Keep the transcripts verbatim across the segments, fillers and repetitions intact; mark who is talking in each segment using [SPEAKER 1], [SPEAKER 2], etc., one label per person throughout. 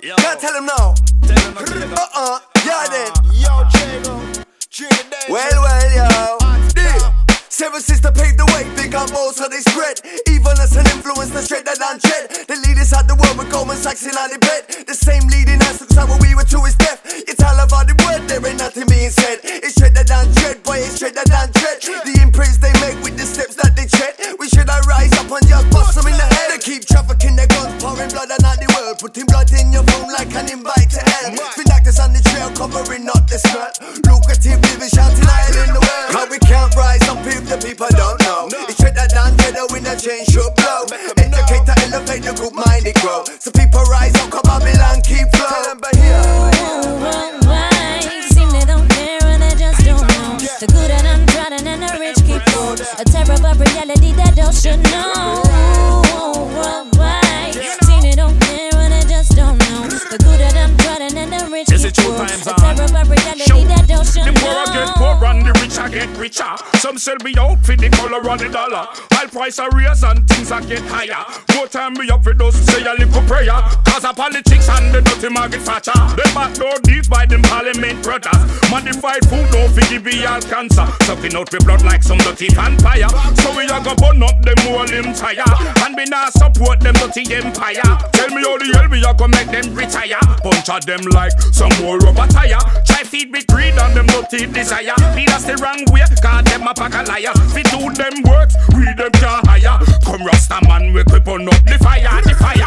[SPEAKER 1] Yo.
[SPEAKER 2] Can't tell him now.
[SPEAKER 1] Tell him no.
[SPEAKER 2] Uh-uh. Yeah then.
[SPEAKER 3] Yo, Jago.
[SPEAKER 2] Well, well, yo. Deal. Seven sister paved the way, big on balls so they spread. Even as an influence, the straight that I'm tread. The leaders had the world with Goldman Sachs in on the bed. The same leading us looks like what we were to his death. It's all about the word, there ain't nothing being said. It's straight that I'm tread, boy, it's straight that I'm tread. The imprints they make with the steps that they tread. We should I rise up and just bust them in the head. They keep trafficking their guns, pouring blood on the world. Putting blood in your phone like an invite to hell. Spin doctors on the trail, covering up the smell. Lucrative living, shouting higher in the world. How we can't rise up if the people don't know. It's straight that down, the wind that change should blow. Educate to elevate the group mind it grow. So people rise up, come Babylon, keep flow. Bahia.
[SPEAKER 4] Worldwide, seem they don't care and they just don't know. The good and untrodden and the rich keep full. A terrible reality that don't should know. Worldwide, seem they don't care and they just don't know. The good and untrodden and the rich keep full. A terrible reality that don't should know.
[SPEAKER 5] The poor I get poor and the rich I get richer. Some sell me out for the color of the dollar. While price a raise and things I get higher. More time me up for those say a little prayer. Cause of politics and the dirty Margaret Thatcher. They backdoor deals by them parliament brothers. Modified food don't forgive me all cancer. Sucking out with blood like some dirty vampire. So we a go burn up them whole empire. And we not support them dirty empire. Tell me how the hell we a go make them retire. Bunch of them like some more rubber tire. Try feed me greed and them dirty desire. Lead us the wrong way, cause them a pack of liars. Fi do them works, we them can't hire. Come Rasta man, we keep on up the fire, the fire.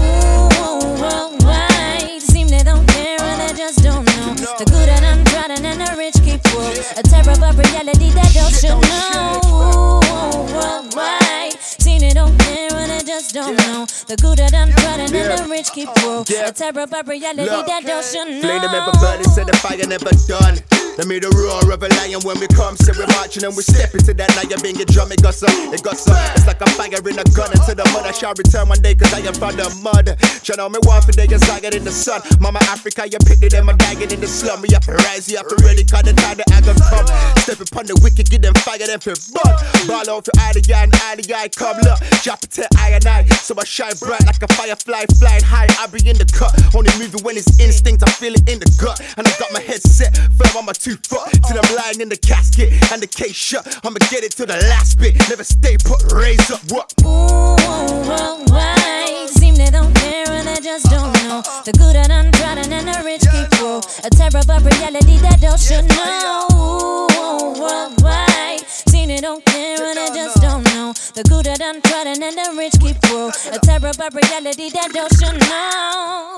[SPEAKER 4] Ooh, worldwide, seem they don't care and they just don't know. The good and untrodden and the rich keep full. A terrible reality that don't should know. Ooh, worldwide, seem they don't care and they just don't know. The good and untrodden and the rich keep full. A terrible reality that don't should know.
[SPEAKER 3] Flame them ever burning, set the fire never done. Let me the roar of a lion when we come, say we're marching and we step into that lion being a drum. It got some, it got some. It's like a fire in a gun until the mother shall return one day, cause I am from the mud. You know me one for days, I get in the sun. Mama Africa, you picked it, them a dying in the slum. We have to rise, you have to ready, cause the time the anger come. Step upon the wicked, get them fire, them for bun. Ball out for eye to eye and eye to eye, come look. Drop it to eye and eye, so I shine bright like a firefly, flying high. I be in the cut, only moving when it's instinct, I feel it in the gut. And I got my head set, firm on my two foot. Till I'm lying in the casket and the case shut. I'ma get it to the last bit, never stay put, raise up, what?
[SPEAKER 4] Ooh, worldwide, seem they don't care and they just don't know. The good and untrodden and the rich keep full. A terrible reality that don't should know. Ooh, worldwide, seem they don't care and they just don't know. The good and untrodden and the rich keep full. A terrible reality that don't should know.